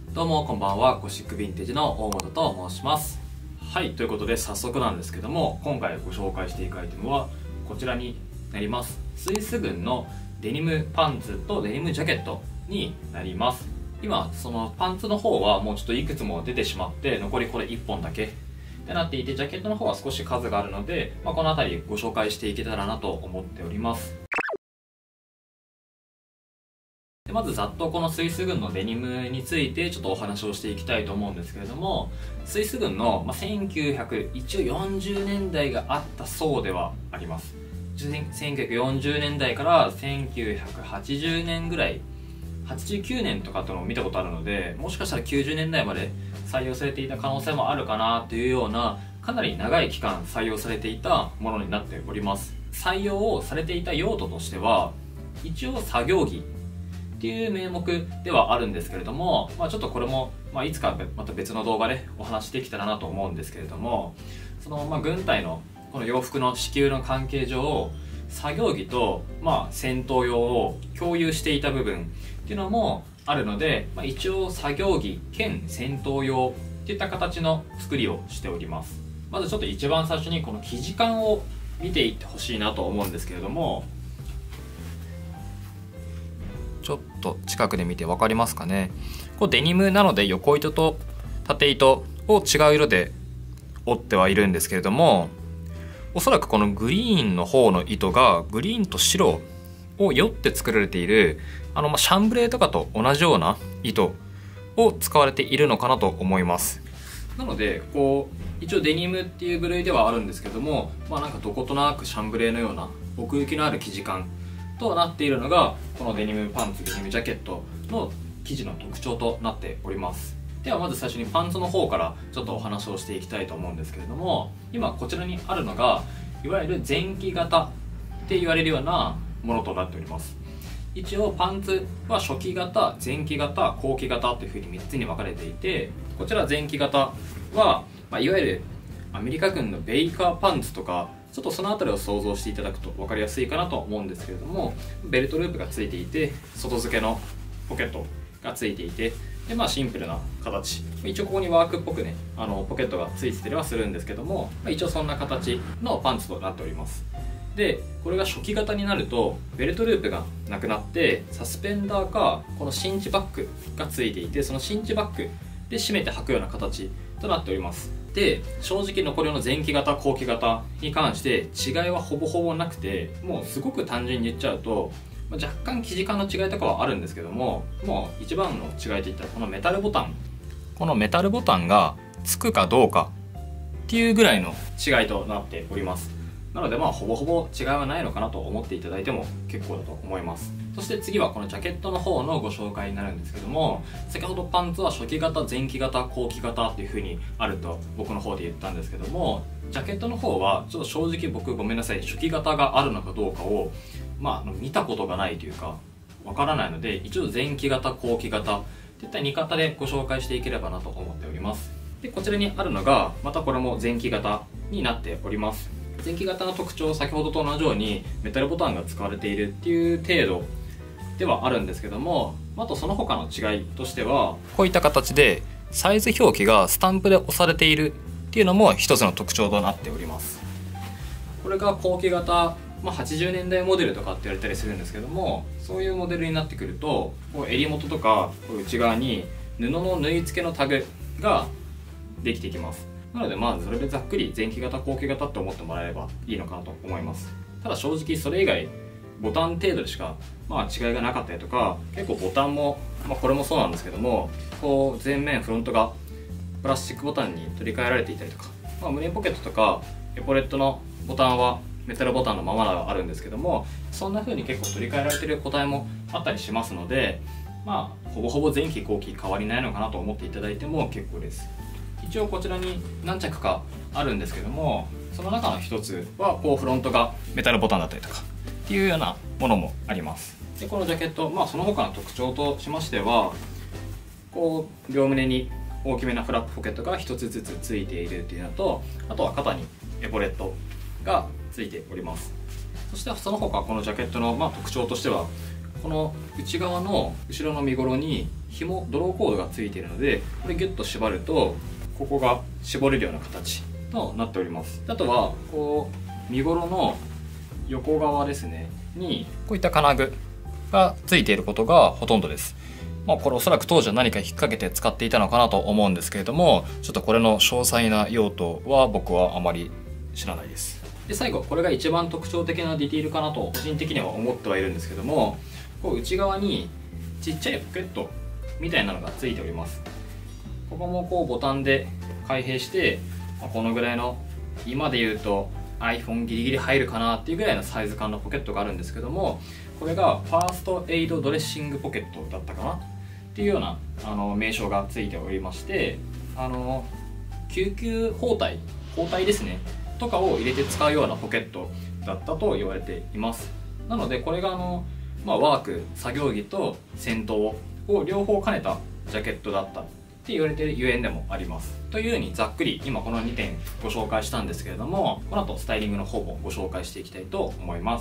どうもこんばんは、ゴシックヴィンテージの大本と申します。はい、ということで早速なんですけども、今回ご紹介していくアイテムはこちらになります。スイス軍のデニムパンツとデニムジャケットになります。今そのパンツの方はもうちょっといくつも出てしまって残りこれ1本だけってなっていて、ジャケットの方は少し数があるので、この辺りご紹介していけたらなと思っております。でまずざっとこのスイス軍のデニムについてちょっとお話をしていきたいと思うんですけれども、スイス軍の、1940年代があったそうではあります。1940年代から1980年ぐらい、89年とかってのを見たことあるので、もしかしたら90年代まで採用されていた可能性もあるかなというような、かなり長い期間採用されていたものになっております。採用をされていた用途としては一応作業着っていう名目ではあるんですけれども、ちょっとこれも、いつかまた別の動画でお話しできたらなと思うんですけれども、その、軍隊のこの洋服の支給の関係上、作業着と、戦闘用を共有していた部分っていうのもあるので、一応作業着兼戦闘用っていった形の作りをしております。まずちょっと一番最初にこの生地感を見ていってほしいなと思うんですけれども、ちょっと近くで見て分かりますかね。こうデニムなので横糸と縦糸を違う色で織ってはいるんですけれども、おそらくこのグリーンの方の糸がグリーンと白をよって作られているシャンブレーとかと同じような糸を使われているのかなと思います。なのでこう一応デニムっていう部類ではあるんですけども、なんかどことなくシャンブレーのような奥行きのある生地感となっているのがこのデニムパンツ、デニムジャケットの生地の特徴となっております。ではまず最初にパンツの方からちょっとお話をしていきたいと思うんですけれども、今こちらにあるのがいわゆる前期型って言われるようなものとなっております。一応パンツは初期型、前期型、後期型というふうに3つに分かれていて、こちら前期型は、いわゆるアメリカ軍のベイカーパンツとか、ちょっとその辺りを想像していただくと分かりやすいかなと思うんですけれども、ベルトループがついていて外付けのポケットがついていて、でシンプルな形、一応ここにワークっぽくねポケットがついてたりはするんですけども、一応そんな形のパンツとなっております。でこれが初期型になるとベルトループがなくなってサスペンダーかこのシンチバッグがついていて、そのシンチバッグで締めて履くような形となっております。で正直残りの前期型後期型に関して違いはほぼほぼなくて、もうすごく単純に言っちゃうと、若干生地感の違いとかはあるんですけども、もう一番の違いといったらこのメタルボタン、このメタルボタンがつくかどうかっていうぐらいの違いとなっております。なのでほぼほぼ違いはないのかなと思っていただいても結構だと思います。そして次はこのジャケットの方のご紹介になるんですけども、先ほどパンツは初期型、前期型、後期型っていう風にあると僕の方で言ったんですけども、ジャケットの方はちょっと正直僕ごめんなさい、初期型があるのかどうかを見たことがないというかわからないので、一応前期型、後期型っていった2型でご紹介していければなと思っております。でこちらにあるのがまたこれも前期型になっております。前期型の特徴、先ほどと同じようにメタルボタンが使われているっていう程度ではあるんですけども、あとその他の違いとしてはこういった形でサイズ表記がスタンプで押されているっていうのも一つの特徴となっております。これが後期型、80年代モデルとかって言われたりするんですけども、そういうモデルになってくるとこう襟元とか内側に布の縫い付けのタグができてきます。なのでそれでざっくり前期型後期型って思ってもらえればいいのかなと思います。ただ正直それ以外ボタン程度でしか違いがなかったりとか、結構ボタンも、これもそうなんですけども、こう前面フロントがプラスチックボタンに取り替えられていたりとか、胸ポケットとかエポレットのボタンはメタルボタンのままがあるんですけども、そんな風に結構取り替えられている個体もあったりしますので、ほぼほぼ前期後期変わりないのかなと思っていただいても結構です。一応こちらに何着かあるんですけども、その中の一つはこうフロントがメタルボタンだったりとかっていうようなものもあります。でこのジャケット、その他の特徴としましては、こう両胸に大きめなフラップポケットが1つずつついているっていうのと、あとは肩にエポレットがついております。そしてその他このジャケットの特徴としては、 この内側の後ろの身ごろにドローコードがついているので、これギュッと縛るとここが絞れるような形となっております。あとはこう身ごろの横側ですねにこういった金具がついていることがほとんどです。これおそらく当時は何か引っ掛けて使っていたのかなと思うんですけれども、ちょっとこれの詳細な用途は僕はあまり知らないです。で最後、これが一番特徴的なディティールかなと個人的には思ってはいるんですけども、こう内側にちっちゃいポケットみたいなのがついております。ここもこうボタンで開閉して、このぐらいの今で言うと iPhone ギリギリ入るかなっていうぐらいのサイズ感のポケットがあるんですけども、これがファーストエイドドレッシングポケットだったかなっていうような名称がついておりまして、救急包帯ですねとかを入れて使うようなポケットだったと言われています。なのでこれがワーク作業着と戦闘を両方兼ねたジャケットだったって言われているゆえんでもあります。というようにざっくり今この2点ご紹介したんですけれども、この後スタイリングの方もご紹介していきたいと思います。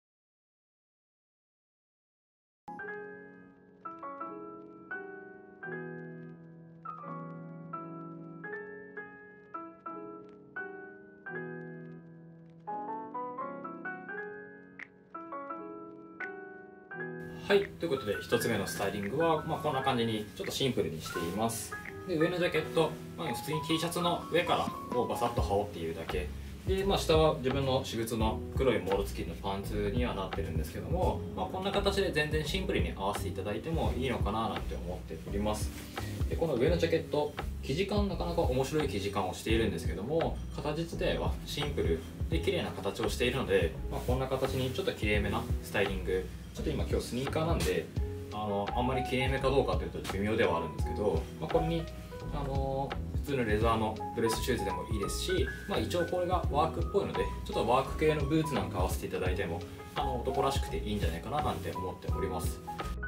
はい、ということで1つ目のスタイリングは、こんな感じにちょっとシンプルにしています。で上のジャケット、普通に T シャツの上からをバサッと羽織っているだけで、下は自分の私物の黒いモール付きのパンツにはなってるんですけども、こんな形で全然シンプルに合わせていただいてもいいのかななんて思っております。でこの上のジャケット、生地感なかなか面白い生地感をしているんですけども、形自体はシンプルで綺麗な形をしているので、こんな形にちょっと綺麗めなスタイリング、ちょっと今スニーカーなんであんまり綺麗めかどうかというと微妙ではあるんですけど、これに普通のレザーのドレスシューズでもいいですし、一応これがワークっぽいのでちょっとワーク系のブーツなんか合わせていただいても男らしくていいんじゃないかななんて思っております。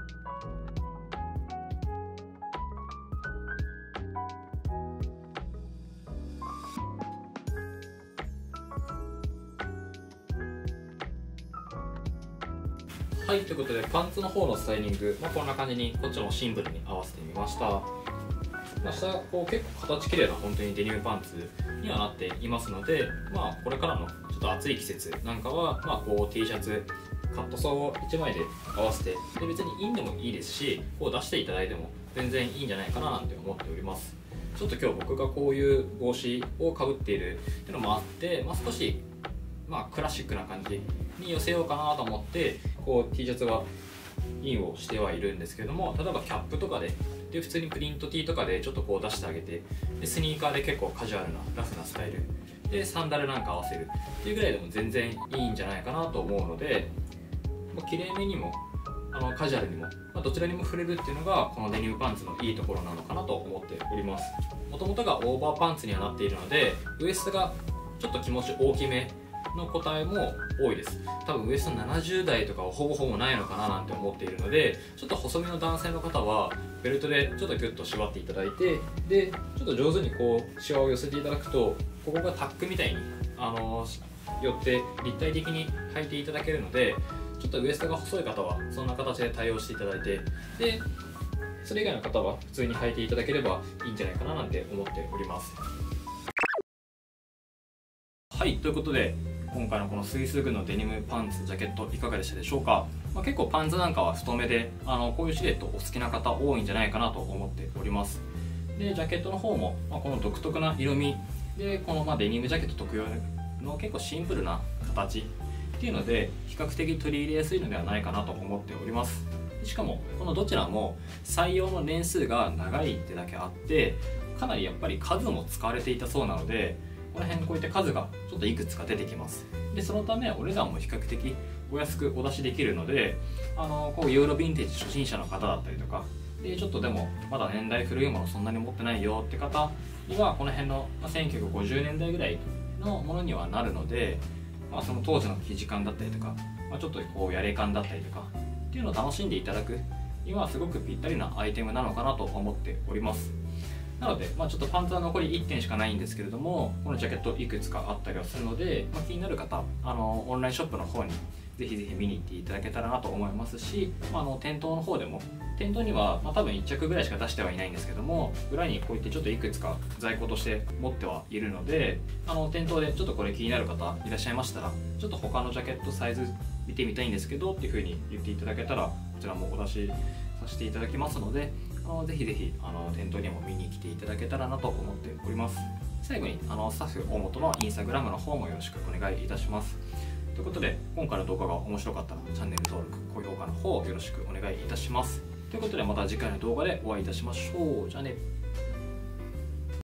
はい、ということでパンツの方のスタイリング、こんな感じにこっちもシンプルに合わせてみました。下は結構形綺麗な本当にデニムパンツにはなっていますので、これからのちょっと暑い季節なんかは、T シャツカットソーを1枚で合わせて、で別にインでもいいですし、出していただいても全然いいんじゃないかななんて思っております。ちょっと今日僕がこういう帽子をかぶっているっていうのもあって、少しクラシックな感じに寄せようかなと思って、T シャツはインをしてはいるんですけども、例えばキャップとかで普通にプリント T とかでちょっと出してあげて、でスニーカーで結構カジュアルなラフなスタイルでサンダルなんか合わせるっていうぐらいでも全然いいんじゃないかなと思うので、綺麗めにもカジュアルにも、どちらにも触れるっていうのがこのデニムパンツのいいところなのかなと思っております。もともとがオーバーパンツにはなっているので、ウエストがちょっと気持ち大きめの個体も多いです。多分ウエスト70代とかはほぼほぼないのかななんて思っているので、ちょっと細身の男性の方はベルトでちょっとギュッと縛っていただいて、でちょっと上手にシワを寄せていただくと、ここがタックみたいに寄って立体的に履いていただけるので、ちょっとウエストが細い方はそんな形で対応していただいて、でそれ以外の方は普通に履いていただければいいんじゃないかななんて思っております。はい、ということで今回のこのスイスグのデニムパンツジャケットいかがでしたでしょうか。結構パンツなんかは太めでこういうシルエットお好きな方多いんじゃないかなと思っております。でジャケットの方も、この独特な色味でこのデニムジャケット特有の結構シンプルな形っていうので比較的取り入れやすいのではないかなと思っております。しかもこのどちらも採用の年数が長いってだけあって、かなりやっぱり数も使われていたそうなので、この辺こういった数がちょっといくつか出てきます。でそのためお値段も比較的お安くお出しできるので、ユーロヴィンテージ初心者の方だったりとかで、ちょっとでもまだ年代古いものそんなに持ってないよって方にはこの辺の1950年代ぐらいのものにはなるので、その当時の生地感だったりとか、ちょっとやれ感だったりとかっていうのを楽しんでいただくにはすごくぴったりなアイテムなのかなと思っております。なので、ちょっとパンツは残り1点しかないんですけれども、このジャケットいくつかあったりはするので、気になる方オンラインショップの方にぜひぜひ見に行っていただけたらなと思いますし、店頭の方でも店頭には、多分1着ぐらいしか出してはいないんですけども、裏にこういってちょっといくつか在庫として持ってはいるので、店頭でちょっとこれ気になる方いらっしゃいましたら、ちょっと他のジャケットサイズ見てみたいんですけどっていう風に言っていただけたら、こちらもお出しさせていただきますので、ぜひぜひ店頭にも見に来ていただけたらなと思っております。最後にスタッフ大本のインスタグラムの方もよろしくお願いいたします。ということで、今回の動画が面白かったらチャンネル登録、高評価の方よろしくお願いいたします。ということで、また次回の動画でお会いいたしましょう。じゃあね。